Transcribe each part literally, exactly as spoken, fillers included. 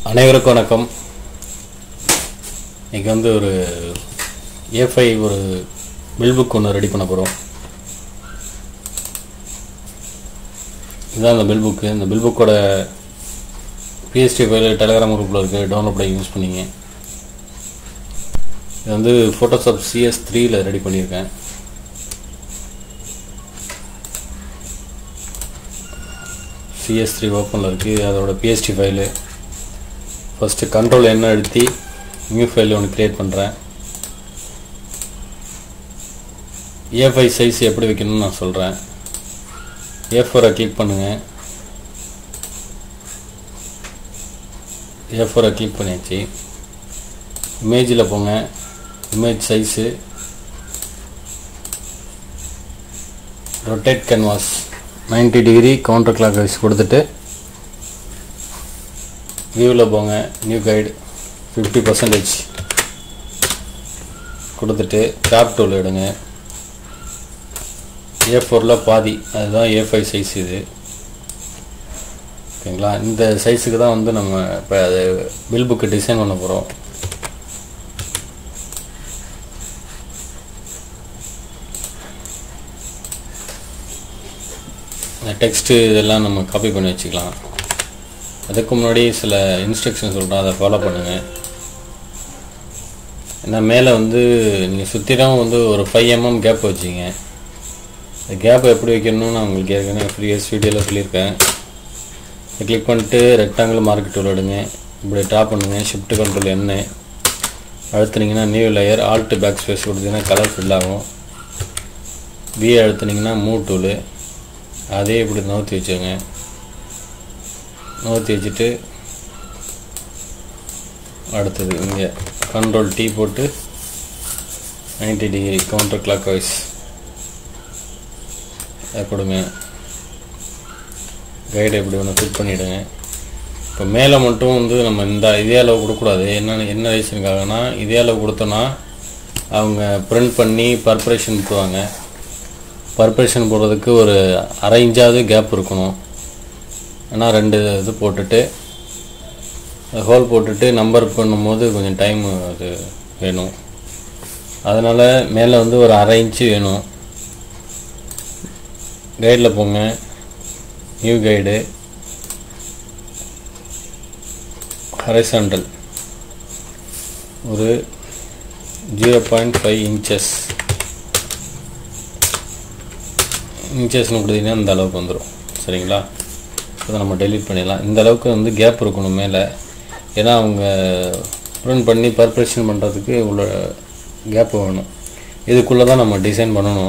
அனைவருக்கும் வணக்கம். இன்றைக்கி வந்து ஒரு ஏ ஃபைவ் ஒரு பில் புக் ஒன்று ரெடி பண்ண போகிறோம். இதுதான் அந்த பில் புக்கு. இந்த பில் புக்கோட பிஎஸ்டி ஃபைல் டெலகிராம் குரூப்பில் இருக்குது, டவுன்லோட் பண்ணி யூஸ் பண்ணிங்க. இது வந்து ஃபோட்டோஷாப் சிஎஸ் த்ரீயில் ரெடி பண்ணியிருக்கேன். சிஎஸ் த்ரீ ஓப்பனில் இருக்குது. அதோட பிஎஸ்டி ஃபைலு ஃபஸ்ட்டு கண்ட்ரோல் என்ன அழுத்தி நியூ ஃபைல் ஒன்று க்ரியேட் பண்ணுறேன். ஏ ஃபைவ் சைஸ் எப்படி வைக்கணும்னு நான் சொல்கிறேன். ஏ ஃபோரை கிளிக் பண்ணுங்கள். ஏ ஃபோரை கிளிக் பண்ணியாச்சு. இமேஜில் போங்க. Image size rotate canvas ninety degree counter clockwise கொடுத்துட்டு வியூவில் போங்க. நியூ கைடு ஃபிஃப்டி பர்சன்டேஜ் கொடுத்துட்டு கிராப் டூல் எடுங்க. ஏ ஃபோரில் பாதி, அதுதான் ஏ ஃபைவ் சைஸ். இது ஓகேங்களா? இந்த சைஸுக்கு தான் வந்து நம்ம இப்போ அது பில் புக்கு டிசைன் பண்ண போகிறோம். இந்த டெக்ஸ்ட்டு இதெல்லாம் நம்ம காப்பி பண்ணி வச்சுக்கலாம். அதுக்கு முன்னாடி சில இன்ஸ்ட்ரக்ஷன் சொல்கிறேன், அதை ஃபாலோ பண்ணுங்கள். ஏன்னா மேலே வந்து நீங்கள் சுற்றிலும் வந்து ஒரு ஃபைவ் எம்எம் கேப் வச்சிங்க. அந்த கேப்பை எப்படி வைக்கணும்னு நான் உங்களுக்கு ஏற்கனவே ப்ரீவியஸ் வீடியோவில் சொல்லியிருக்கேன். இதை கிளிக் பண்ணிட்டு ரெக்டாங்கிள் மார்க் டூல் எடுங்க. இப்படி ட்ரா பண்ணுங்கள். ஷிஃப்ட் கண்ட்ரோல் என்ன அழுத்துனீங்கன்னா new layer, alt backspace கொடுத்தீங்கன்னா கலர் ஃபில் ஆகும். வி அழுத்துனீங்கன்னா மூவ் டூலு, அதே இப்படி நவுத்தி வச்சுங்க. நவுத்தி வச்சுட்டு அடுத்தது இங்கே கண்ட்ரோல் டீ போட்டு ninety degree counter clockwise கொடுங்க. கைடை இப்படி ஒன்று ஃபிட் பண்ணிவிடுங்க. இப்போ மேலே மட்டும் வந்து நம்ம இந்த இதே அளவு கொடுக்கக்கூடாது. என்ன என்ன ரீசனுக்காகனா, இதே அளவு கொடுத்தோன்னா அவங்க பிரிண்ட் பண்ணி பர்பரேஷன் போடுவாங்க. பர்பரேஷன் போடுறதுக்கு ஒரு அரை இன்ச்சாவது கேப் இருக்கணும். ஆனால் ரெண்டு இது போட்டுட்டு ஹோல் போட்டுட்டு நம்பர் பண்ணும்போது கொஞ்சம் டைம் அது வேணும். அதனால் மேலே வந்து ஒரு அரை இன்ச்சு வேணும். கைடில் போங்க. நியூ கைடு ஹரிசாண்டல் ஒரு ஜீரோ பாயிண்ட் ஃபைவ் இன்ச்சஸ் இன்ச்சஸ்னு கொடுத்தீங்கன்னா இந்த அளவுக்கு வந்துடும். சரிங்களா? அதை நம்ம டெலீட் பண்ணிடலாம். இந்த அளவுக்கு வந்து கேப் இருக்கணும் மேலே. ஏன்னா அவங்க பிரிண்ட் பண்ணி பர்பரேஷன் பண்ணுறதுக்கு உள்ள கேப் வேணும். இதுக்குள்ளே தான் நம்ம டிசைன் பண்ணணும்.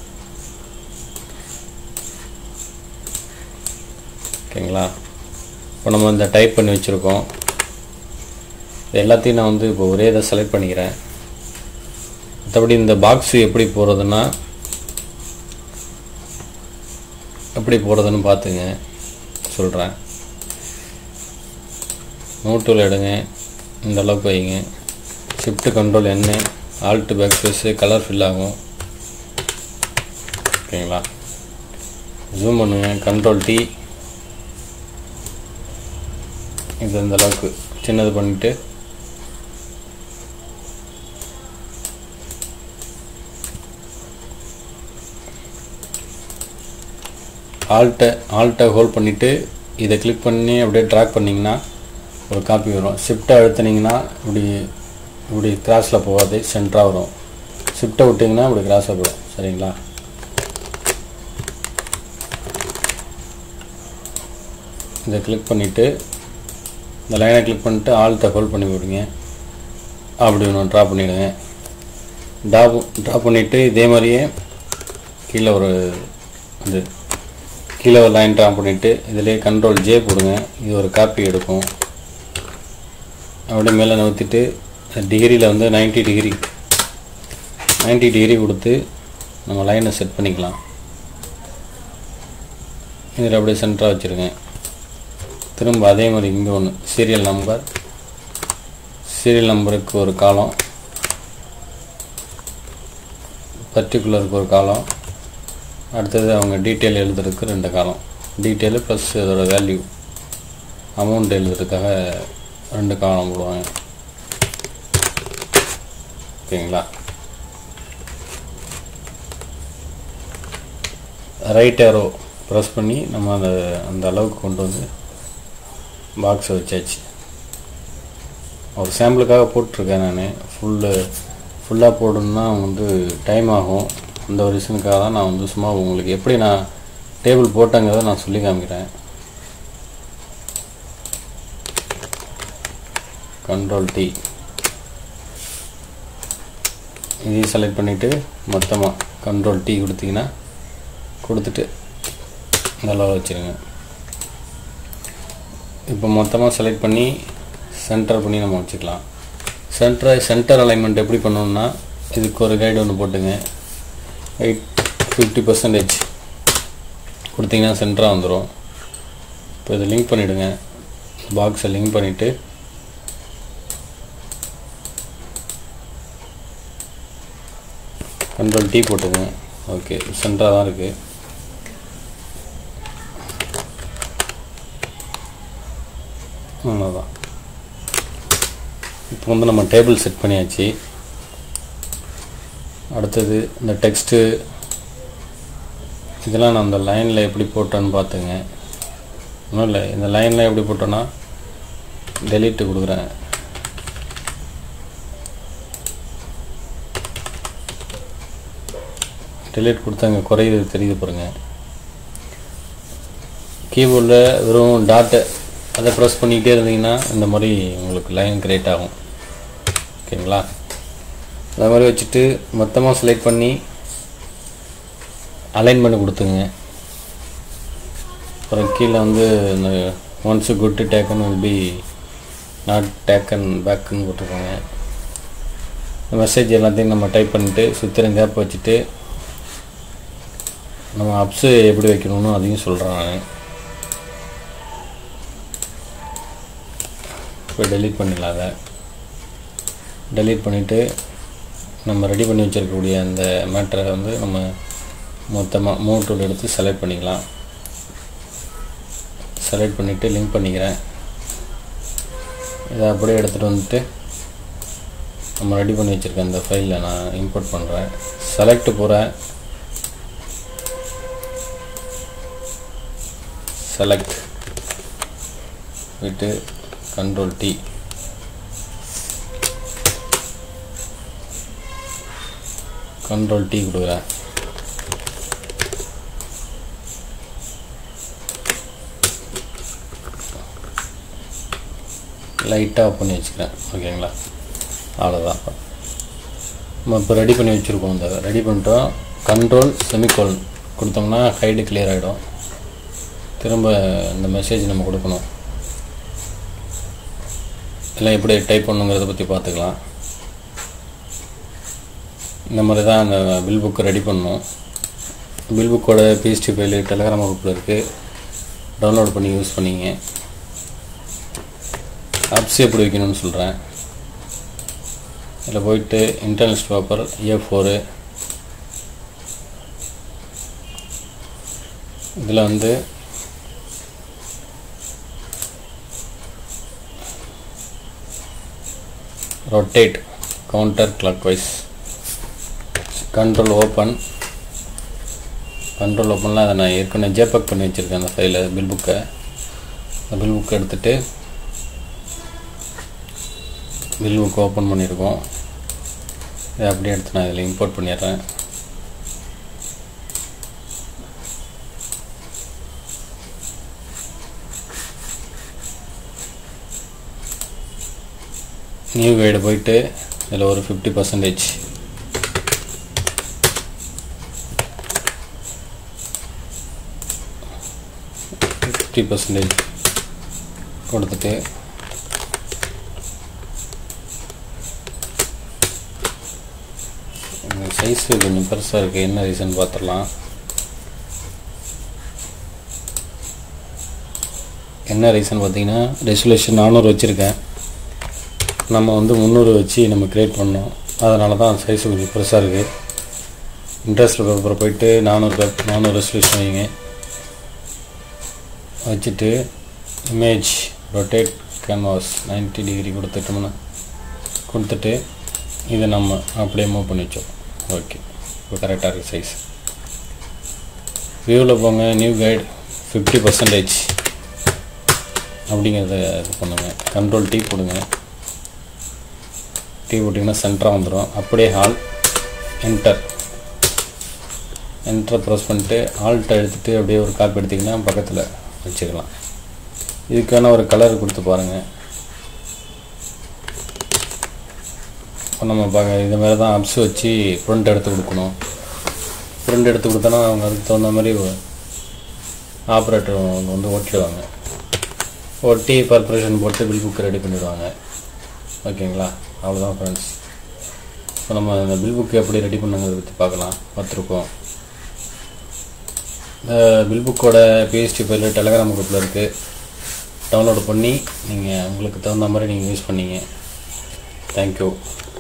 ஓகேங்களா? இப்போ நம்ம இந்த டைப் பண்ணி வச்சுருக்கோம். எல்லாத்தையும் நான் வந்து இப்போ ஒரே இதை செலக்ட் பண்ணிக்கிறேன். மற்றபடி இந்த பாக்ஸு எப்படி போகிறதுன்னா எப்படி போகிறதுன்னு பார்த்துங்க, சொல்கிறேன். நோட் டூல் எடுங்க. இந்த அளவுக்கு வைங்க. ஷிஃப்ட் கண்ட்ரோல் என்ன alt backspace colour fill ஆகும். ஓகேங்களா? ஜூம் பண்ணுங்க. கண்ட்ரோல் டி இது இந்த அளவுக்கு சின்னது பண்ணிவிட்டு ஆல்ட்டை ஆல்ட்டை ஹோல்ட் பண்ணிவிட்டு இதை கிளிக் பண்ணி அப்படியே ட்ராக் பண்ணிங்கன்னா ஒரு காப்பி வரும். ஷிஃப்ட்டை அழுத்தினீங்கன்னா இப்படி இப்படி கிராஸில் போகாது, சென்டராக வரும். ஷிஃப்ட்டை விட்டிங்கன்னா இப்படி கிராஸாக போகும். சரிங்களா? இதை கிளிக் பண்ணிவிட்டு இந்த லைனை கிளிக் பண்ணிட்டு ஆல்ட்டை ஹோல்ட் பண்ணி விடுங்க. அப்படி ஒன்று ட்ரா பண்ணிவிடுங்க. ட்ரா ட்ரா பண்ணிவிட்டு இதே மாதிரியே கீழே ஒரு இது கீழே ஒரு லைன் ட்ரா பண்ணிவிட்டு இதிலே கண்ட்ரோல் ஜே போடுங்க. இது ஒரு காப்பி எடுக்கும். அப்படியே மேலே நவுத்திட்டு டிகிரியில் வந்து நைன்டி டிகிரி நைன்டி டிகிரி கொடுத்து நம்ம லைனை செட் பண்ணிக்கலாம். இதில் அப்படியே சென்டராக வச்சுருங்க. திரும்ப அதே மாதிரி இங்கே ஒன்று சீரியல் நம்பர் சீரியல் நம்பருக்கு ஒரு காலம், பர்டிகுலருக்கு ஒரு காலம், அடுத்தது அவங்க டீட்டெயில் எழுதுறதுக்கு ரெண்டு காலம். டீட்டெயிலு ப்ளஸ் அதோட வேல்யூ அமௌண்ட் எழுதுறதுக்காக ரெண்டு காலம் போடுவாங்க. ஓகேங்களா? ரைட் ஏரோ ப்ரெஸ் பண்ணி நம்ம அந்த அந்த அளவுக்கு கொண்டு வந்து பாக்ஸை வச்சாச்சு. ஒரு சாம்பிளுக்காக போட்டிருக்கேன் நான். ஃபுல்லு ஃபுல்லாக போடணுன்னா வந்து டைம் ஆகும். அந்த ஒரு ரீசனுக்காக தான் நான் வந்து சும்மா உங்களுக்கு எப்படி நான் டேபிள் போட்டேங்கிறத நான் சொல்லி காமிக்கிறேன். கண்ட்ரோல் டி இதையும் செலக்ட் பண்ணிவிட்டு மொத்தமாக கண்ட்ரோல் டி கொடுத்தீங்கன்னா கொடுத்துட்டு இந்த அளவு வச்சுருங்க. இப்போ மொத்தமாக செலக்ட் பண்ணி சென்டர் பண்ணி நம்ம வச்சுக்கலாம். சென்டரை சென்டர் அலைன்மெண்ட் எப்படி பண்ணணும்னா இதுக்கு ஒரு கைடு ஒன்று போட்டுங்க. எயிட் ஃபிஃப்டி பர்சன்டேஜ் கொடுத்தீங்கன்னா சென்டராக வந்துடும். இப்போ இதை லிங்க் பண்ணிவிடுங்க. பாக்ஸை லிங்க் பண்ணிவிட்டு கண்ட்ரோல் டி போட்டுங்க. ஓகே, சென்டராக தான் இருக்குது. அவ்வளோதான். இப்போ வந்து நம்ம டேபிள் செட் பண்ணியாச்சு. அடுத்தது இந்த டெக்ஸ்ட்டு இதெல்லாம் நான் அந்த லைனில் எப்படி போட்டேன்னு பார்த்துங்க. ஒன்றும் இல்லை, இந்த லைனில் எப்படி போட்டோன்னா டெலீட்டு கொடுக்குறேன். டெலீட் கொடுத்தாங்க குறையுது தெரியுது பாருங்கள். கீபோர்டில் வெறும் டாட்டு அதை ப்ரெஸ் பண்ணிக்கிட்டே இருந்தீங்கன்னா இந்த மாதிரி உங்களுக்கு லைன் கிரியேட் ஆகும். ஓகேங்களா? அது மாதிரி வச்சுட்டு மொத்தமாக செலக்ட் பண்ணி அலைன் பண்ணி கொடுத்துங்க. அப்புறம் கீழே வந்து இந்த once good taken will be not taken பேக்குன்னு போட்டிருக்காங்க. இந்த மெசேஜ் எல்லாத்தையும் நம்ம டைப் பண்ணிவிட்டு சுத்திரம் கேப் வச்சுட்டு நம்ம அப்ஸு எப்படி வைக்கணும்னு அதையும் சொல்கிறேன் நான். இப்போ டெலீட் பண்ணிடலாம். அதை டெலீட் பண்ணிவிட்டு நம்ம ரெடி பண்ணி வச்சுருக்கக்கூடிய அந்த மேட்டரை வந்து நம்ம மொத்தமாக மூவ் டூல் எடுத்து செலக்ட் பண்ணிக்கலாம். செலக்ட் பண்ணிவிட்டு லிங்க் பண்ணிக்கிறேன். இதை அப்படியே எடுத்துகிட்டு வந்துட்டு நம்ம ரெடி பண்ணி வச்சுருக்க அந்த ஃபைலில் நான் இம்போர்ட் பண்ணுறேன். செலக்ட் போகிறேன். செலக்ட் விட்டு கண்ட்ரோல் டி கண்ட்ரோல் டி கொடுக்குறேன். லைட்டாக ஆஃப் பண்ணி வச்சுக்கிறேன். ஓகேங்களா? அவ்வளோதான். நம்ம இப்போ ரெடி பண்ணி வச்சுருக்கோம். இந்த ரெடி பண்ணிட்டோம். கண்ட்ரோல் செமிகோலன் கொடுத்தோம்னா ஹைடு கிளியர் ஆகிடும். திரும்ப இந்த மெசேஜ் நம்ம கொடுக்கணும். இல்லை எப்படி டைப் பண்ணுங்கிறத பற்றி பார்த்துக்கலாம். இந்த மாதிரி தான் அந்த பில் புக்கை ரெடி பண்ணணும். பில் புக்கோட பிஎஸ்டி ஃபைலு டெலகிராம் குரூப்பில் இருக்குது. டவுன்லோட் பண்ணி யூஸ் பண்ணிங்க. அப்ஸ் எப்படி வைக்கணும்னு சொல்கிறேன். இதில் போயிட்டு இன்டர்னல் பேப்பர் ஏ ஃபோரு இதில் வந்து rotate counter clockwise. Control open control ஓப்பனில் அதை நான் ஏற்கனவே ஜேபக் பண்ணி வச்சுருக்கேன். அந்த ஃபைலை பில் புக்கை அந்த பில் புக்கை எடுத்துகிட்டு பில் புக் ஓப்பன் பண்ணியிருக்கோம். இதை அப்படியே எடுத்து நான் இதில் இம்போர்ட் பண்ணிடுறேன். நியூ கைடு போயிட்டு இதில் ஒரு ஃபிஃப்டி பர்சன்டேஜ் ஃபிஃப்டி பர்சன்டேஜ் கொடுத்துட்டு இந்த சைஸு கொஞ்சம் பெருசாக இருக்குது. என்ன ரீசன் பார்த்துடலாம். என்ன ரீசன் பார்த்தீங்கன்னா ரெசல்யூஷன் நானூறு வச்சுருக்கேன். நம்ம வந்து முந்நூறு வச்சு நம்ம க்ரியேட் பண்ணோம். அதனால தான் சைஸு கொஞ்சம் பெருசாக இருக்குது. இன்ட்ரெஸ்ட் பேப்பரை போயிட்டு நானூறு பேப்பர் நானூறு ரெசல்யூஷன் வைங்க. வச்சுட்டு image rotate canvas ninety degree கொடுத்துட்டோம்னா கொடுத்துட்டு இதை நம்ம அப்படியே மூவ் பண்ணி வச்சோம். ஓகே, இப்போ கரெக்டாக இருக்குது சைஸ். வியூவில் போங்க, நியூ கைட் ஃபிஃப்டி பர்சன்டேஜ் அப்படிங்கிறத இது பண்ணுங்கள். கண்ட்ரோல் டீ போடுங்க. டீ போட்டிங்கன்னா சென்டராக வந்துடும். அப்படியே ஆல் என்டர் என்டர் ப்ரெஸ் பண்ணிட்டு ஆல்ட்டை எடுத்துகிட்டு அப்படியே ஒரு காப்பி எடுத்திங்கன்னா பக்கத்தில் வச்சுக்கலாம். இதுக்கான ஒரு கலர் கொடுத்து பாருங்கள். இப்போ நம்ம பார்க்க இது மாதிரி தான் அப்ஸ் வச்சு ப்ரிண்ட் எடுத்து கொடுக்கணும். ப்ரிண்ட் எடுத்து கொடுத்தோன்னா அவங்க அதுக்கு தகுந்த மாதிரி ஆப்ரேட்டர் வந்து ஓட்டிடுவாங்க. ஒட்டி பர்பரேஷன் போட்டு பில் புக் ரெடி பண்ணிடுவாங்க. ஓகேங்களா, அவ்வளோதான் ஃப்ரெண்ட்ஸ். இப்போ நம்ம இந்த பில் புக்கு எப்படி ரெடி பண்ணுங்கிறத பற்றி பார்க்கலாம் பார்த்துருக்கோம். இந்த பில் புக்கோட பிஹெச்டி ஃபைல் டெலகிராம் குரூப்பில் இருக்குது. டவுன்லோட் பண்ணி நீங்கள் உங்களுக்கு தகுந்த மாதிரி நீங்கள் யூஸ் பண்ணிங்க. தேங்க்யூ.